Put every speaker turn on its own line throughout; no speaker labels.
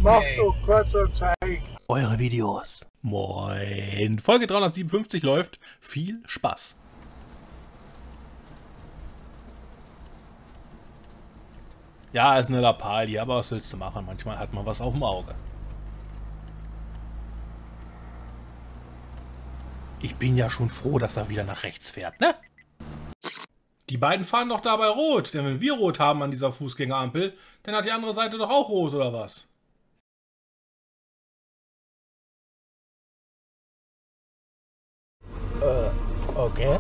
Mach doch kurz und zeig.
Eure Videos. Moin. Folge 357 läuft. Viel Spaß. Ja, ist eine Lappalie, aber was willst du machen? Manchmal hat man was auf dem Auge. Ich bin ja schon froh, dass er wieder nach rechts fährt, ne? Die beiden fahren doch dabei rot, denn wenn wir rot haben an dieser Fußgängerampel, dann hat die andere Seite doch auch rot, oder was?
Okay.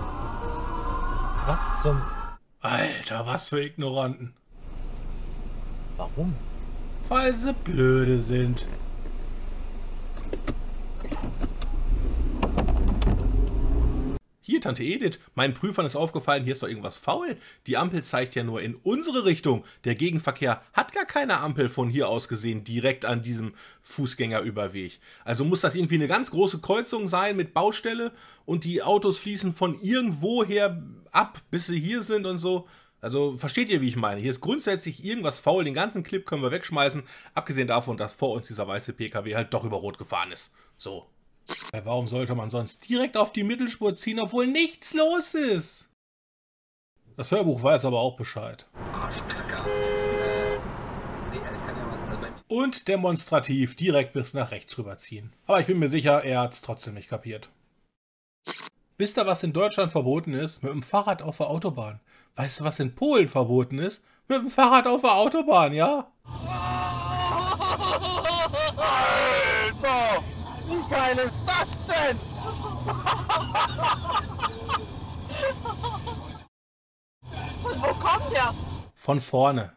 Was zum...
Alter, was für Ignoranten.
Warum?
Weil sie blöde sind. Hier, Tante Edith, meinen Prüfern ist aufgefallen, hier ist doch irgendwas faul. Die Ampel zeigt ja nur in unsere Richtung. Der Gegenverkehr hat gar keine Ampel von hier aus gesehen, direkt an diesem Fußgängerüberweg. Also muss das irgendwie eine ganz große Kreuzung sein mit Baustelle und die Autos fließen von irgendwoher ab, bis sie hier sind und so. Also versteht ihr, wie ich meine? Hier ist grundsätzlich irgendwas faul, den ganzen Clip können wir wegschmeißen, abgesehen davon, dass vor uns dieser weiße PKW halt doch über Rot gefahren ist. So. Warum sollte man sonst direkt auf die Mittelspur ziehen, obwohl nichts los ist? Das Hörbuch weiß aber auch Bescheid. Und demonstrativ direkt bis nach rechts rüberziehen. Aber ich bin mir sicher, er hat es trotzdem nicht kapiert. Wisst ihr, was in Deutschland verboten ist? Mit dem Fahrrad auf der Autobahn. Weißt du, was in Polen verboten ist? Mit dem Fahrrad auf der Autobahn, ja?
Alter! Wie geil ist das denn?
Und wo kommt der?
Von vorne.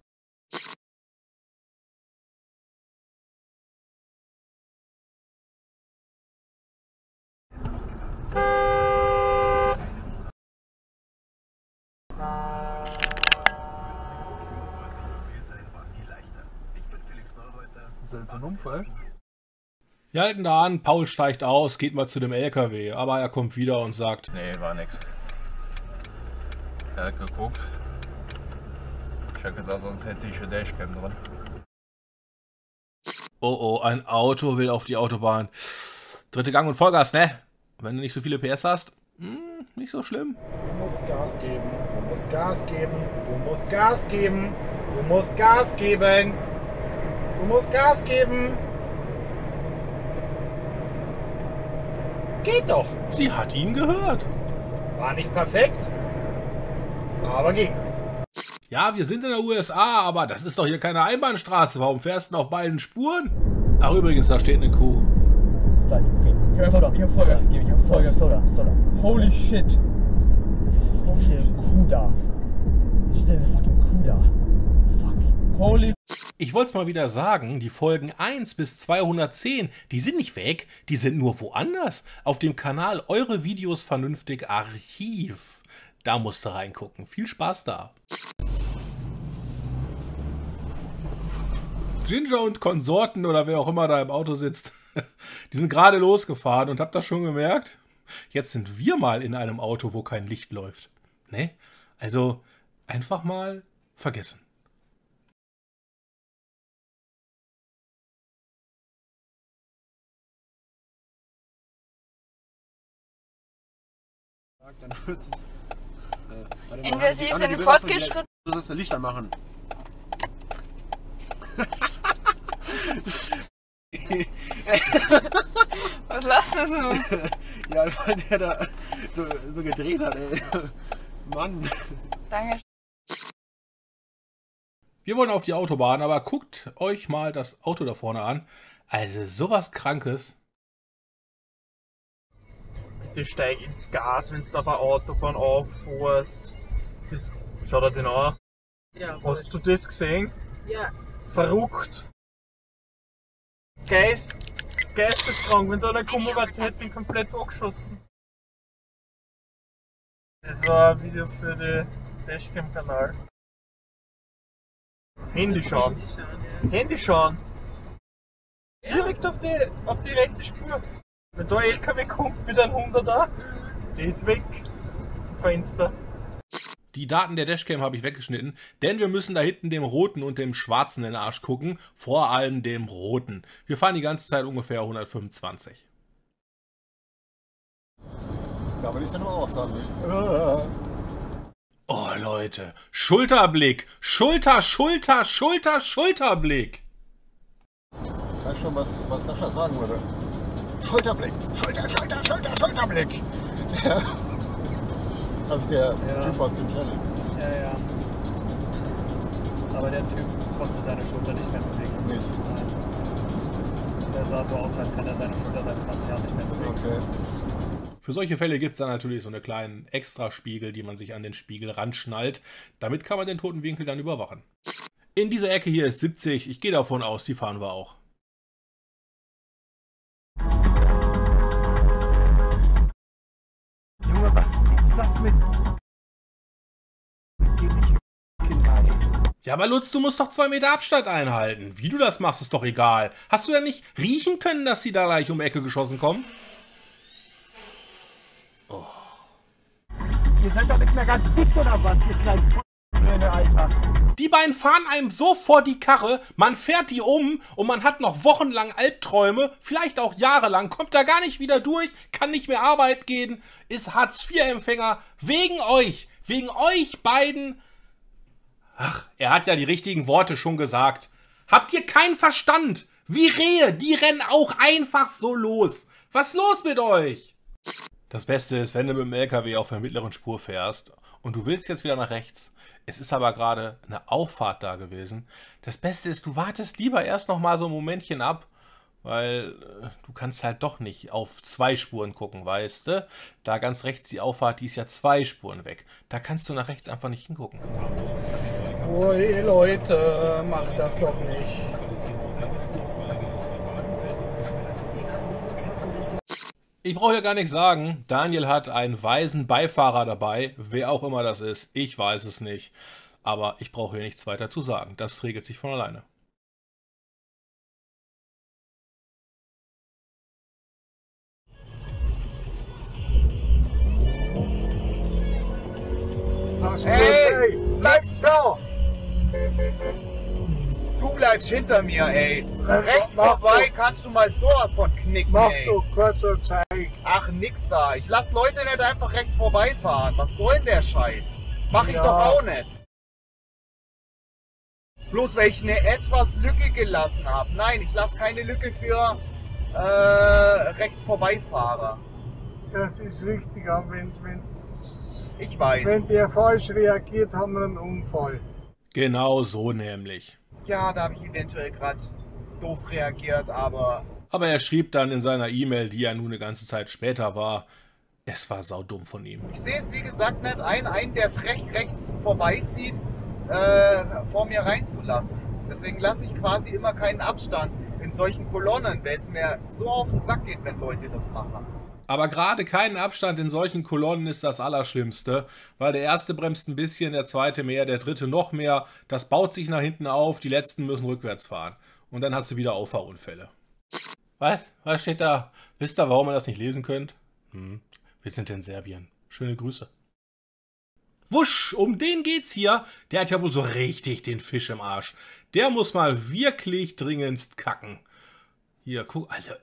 Ist das ein Unfall?
Wir halten da an, Paul steigt aus, geht mal zu dem LKW, aber er kommt wieder und sagt:
Nee, war nix. Er hat geguckt. Ich hab gesagt, sonst hätte ich eine Dashcam drin.
Oh oh, ein Auto will auf die Autobahn. Dritte Gang und Vollgas, ne? Wenn du nicht so viele PS hast, nicht so schlimm.
Du musst Gas geben. Du musst Gas geben. Du musst Gas geben. Du musst Gas geben. Du musst Gas geben. Geht doch.
Sie hat ihn gehört.
War nicht perfekt, aber ging.
Ja, wir sind in der USA, aber das ist doch hier keine Einbahnstraße. Warum fährst du denn auf beiden Spuren? Ach übrigens, da steht eine Kuh.
Ich hab Vollgas gegeben, ich hab Vollgas, Soda. Holy shit. Was ist eine Kuh da? Ich stelle eine fucking Kuh da. Fuck. Holy...
Ich wollte es mal wieder sagen, die Folgen 1 bis 210, die sind nicht weg, die sind nur woanders. Auf dem Kanal Eure Videos vernünftig Archiv. Da musst du reingucken. Viel Spaß da. Ginger und Konsorten oder wer auch immer da im Auto sitzt, die sind gerade losgefahren und habt das schon gemerkt? Jetzt sind wir mal in einem Auto, wo kein Licht läuft. Ne? Also einfach mal vergessen.
Dann wird's es.
Entweder sie ist in Fortgeschritten.
Du sollst ja Licht anmachen.
Was lasst du so?
Ja, weil der da so gedreht hat, ey. Mann.
Danke.
Wir wollen auf die Autobahn, aber guckt euch mal das Auto da vorne an. Also sowas Krankes.
Du steig ins Gas, wenn du auf der Autobahn auffährst. Das, schau dir den an.
Ja,
Hast du das gesehen?
Ja.
Verrückt. Geisteskrank, wenn da nicht kommen hätte, hätte ich komplett angeschossen. Das war ein Video für den Dashcam-Kanal. Handy schauen. Handy schauen. Direkt auf die rechte Spur. Wenn da ein LKW kommt mit einem 100er, der ist weg. Fenster.
Die Daten der Dashcam habe ich weggeschnitten, denn wir müssen da hinten dem Roten und dem Schwarzen in den Arsch gucken. Vor allem dem Roten. Wir fahren die ganze Zeit ungefähr 125.
Da will ich dann aber auch sagen.
Oh Leute, Schulterblick, Schulterblick.
Ich weiß schon, was Sascha sagen würde. Schulterblick, Schulterblick. Ja. Also der Typ aus dem Channel.
Ja. Aber der Typ konnte seine Schulter nicht mehr bewegen.
Nicht?
Nein. Der sah so aus, als kann er seine Schulter seit 20 Jahren nicht mehr bewegen.
Okay.
Für solche Fälle gibt es dann natürlich so eine kleinen Extraspiegel, die man sich an den Spiegel ranschnallt. Damit kann man den toten Winkel dann überwachen. In dieser Ecke hier ist 70. Ich gehe davon aus, die fahren wir auch.
Junge, was ist das mit?
Ja, aber Lutz, du musst doch 2 Meter Abstand einhalten. Wie du das machst, ist doch egal. Hast du ja nicht riechen können, dass sie da gleich um die Ecke geschossen kommen?
Ihr seid doch nicht mehr ganz dick oder was, ihr kleinen F***Söhne, Alter.
Die beiden fahren einem so vor die Karre, man fährt die um und man hat noch wochenlang Albträume, vielleicht auch jahrelang, kommt da gar nicht wieder durch, kann nicht mehr arbeiten gehen, ist Hartz-IV-Empfänger, wegen euch beiden. Ach, er hat ja die richtigen Worte schon gesagt. Habt ihr keinen Verstand? Wie Rehe, die rennen auch einfach so los. Was ist los mit euch? Das Beste ist, wenn du mit dem LKW auf der mittleren Spur fährst und du willst jetzt wieder nach rechts. Es ist aber gerade eine Auffahrt da gewesen. Das Beste ist, du wartest lieber erst noch mal so ein Momentchen ab, weil du kannst halt doch nicht auf 2 Spuren gucken, weißt du? Da ganz rechts die Auffahrt, die ist ja 2 Spuren weg. Da kannst du nach rechts einfach nicht hingucken.
Ui Leute, macht das doch nicht.
Ich brauche ja gar nichts sagen. Daniel hat einen weisen Beifahrer dabei. Wer auch immer das ist, ich weiß es nicht. Aber ich brauche hier nichts weiter zu sagen. Das regelt sich von alleine.
Hey, bleibst da! Du bleibst hinter mir, ey. Rechts vorbei kannst du mal sowas von knicken, ey.
Mach du kurzer Zeit.
Ach, nix da. Ich lass Leute nicht einfach rechts vorbeifahren. Was soll denn der Scheiß? Mach ich doch auch nicht. Bloß weil ich eine etwas Lücke gelassen habe. Nein, ich lasse keine Lücke für rechts Vorbeifahrer.
Das ist richtig, aber
Ich weiß.
wenn der falsch reagiert, haben wir einen Unfall.
Genau so nämlich.
Ja, da habe ich eventuell gerade doof reagiert, aber...
Aber er schrieb dann in seiner E-Mail, die ja nun eine ganze Zeit später war, es war saudumm von ihm.
Ich sehe es wie gesagt nicht ein, der frech rechts vorbeizieht, vor mir reinzulassen. Deswegen lasse ich quasi immer keinen Abstand in solchen Kolonnen, weil es mir so auf den Sack geht, wenn Leute das machen.
Aber gerade keinen Abstand in solchen Kolonnen ist das Allerschlimmste, weil der erste bremst ein bisschen, der zweite mehr, der dritte noch mehr. Das baut sich nach hinten auf, die letzten müssen rückwärts fahren. Und dann hast du wieder Auffahrunfälle. Was? Was steht da? Wisst ihr, warum ihr das nicht lesen könnt? Wir sind in Serbien. Schöne Grüße. Wusch, um den geht's hier. Der hat ja wohl so richtig den Fisch im Arsch. Der muss mal wirklich dringendst kacken. Hier, guck, Alter.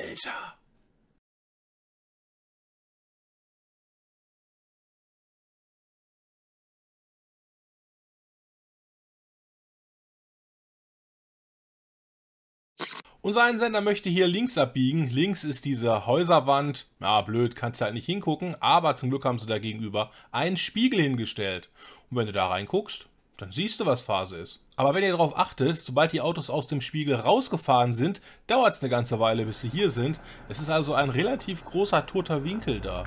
Unser Einsender möchte hier links abbiegen. Links ist diese Häuserwand. Ja, blöd, kannst du halt nicht hingucken. Aber zum Glück haben sie da gegenüber einen Spiegel hingestellt. Und wenn du da reinguckst, dann siehst du, was Phase ist. Aber wenn ihr darauf achtet, sobald die Autos aus dem Spiegel rausgefahren sind, dauert es eine ganze Weile, bis sie hier sind. Es ist also ein relativ großer toter Winkel da.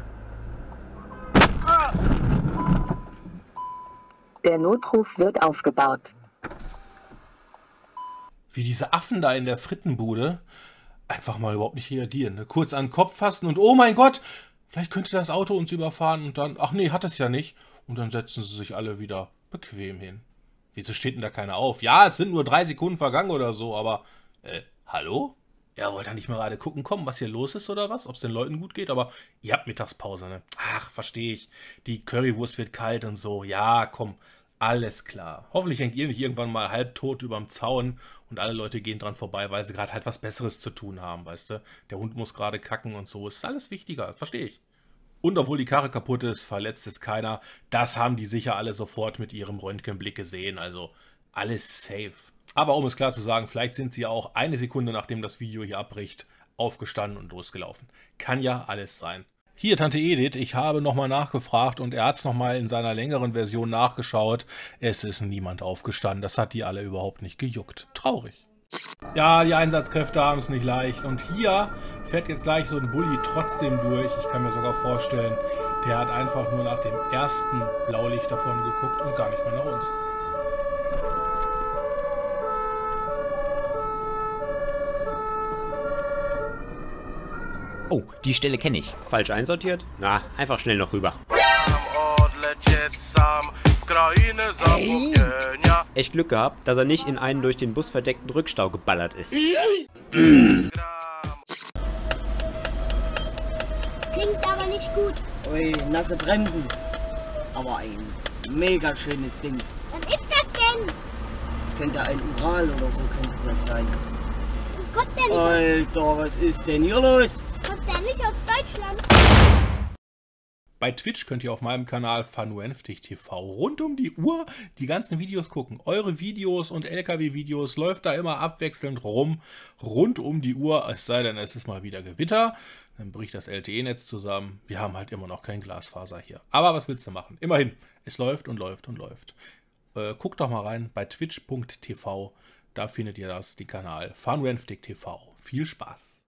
Der Notruf wird aufgebaut.
Wie diese Affen da in der Frittenbude einfach mal überhaupt nicht reagieren. Ne? Kurz an den Kopf fassen und oh mein Gott, vielleicht könnte das Auto uns überfahren und dann, ach nee, hat es ja nicht. Und dann setzen sie sich alle wieder bequem hin. Wieso steht denn da keiner auf? Ja, es sind nur 3 Sekunden vergangen oder so, aber, hallo? Ja, wollt ihr nicht mal gerade gucken kommen, was hier los ist oder was? Ob es den Leuten gut geht? Aber ihr habt Mittagspause, ne? Ach, verstehe ich. Die Currywurst wird kalt und so. Ja, komm, alles klar. Hoffentlich hängt ihr nicht irgendwann mal halbtot überm Zaun und alle Leute gehen dran vorbei, weil sie gerade halt was Besseres zu tun haben, weißt du? Der Hund muss gerade kacken und so. Ist alles wichtiger, verstehe ich. Und obwohl die Karre kaputt ist, verletzt ist keiner. Das haben die sicher alle sofort mit ihrem Röntgenblick gesehen. Also alles safe. Aber um es klar zu sagen, vielleicht sind sie ja auch eine Sekunde, nachdem das Video hier abbricht, aufgestanden und losgelaufen. Kann ja alles sein. Hier, Tante Edith, ich habe nochmal nachgefragt und er hat es nochmal in seiner längeren Version nachgeschaut. Es ist niemand aufgestanden. Das hat die alle überhaupt nicht gejuckt. Traurig. Ja, die Einsatzkräfte haben es nicht leicht. Und hier fährt jetzt gleich so ein Bulli trotzdem durch. Ich kann mir sogar vorstellen, der hat einfach nur nach dem ersten Blaulicht davon geguckt und gar nicht mehr nach uns.
Oh, die Stelle kenne ich. Falsch einsortiert? Na, einfach schnell noch rüber. Hey. Echt Glück gehabt, dass er nicht in einen durch den Bus verdeckten Rückstau geballert ist.
Klingt aber nicht gut.
Ui, nasse Bremsen. Aber ein mega schönes Ding.
Was ist das denn?
Das könnte ein Ural oder so könnte das sein.
Kommt der nicht
Alter, was ist denn hier los?
Kommt der nicht aus Deutschland?
Bei Twitch könnt ihr auf meinem Kanal Vernünftig TV rund um die Uhr die ganzen Videos gucken. Eure Videos und LKW-Videos läuft da immer abwechselnd rum, rund um die Uhr. Es sei denn, es ist mal wieder Gewitter, dann bricht das LTE-Netz zusammen. Wir haben halt immer noch kein Glasfaser hier. Aber was willst du machen? Immerhin, es läuft und läuft und läuft. Guckt doch mal rein bei twitch.tv, da findet ihr das, den Kanal Vernünftig TV. Viel Spaß!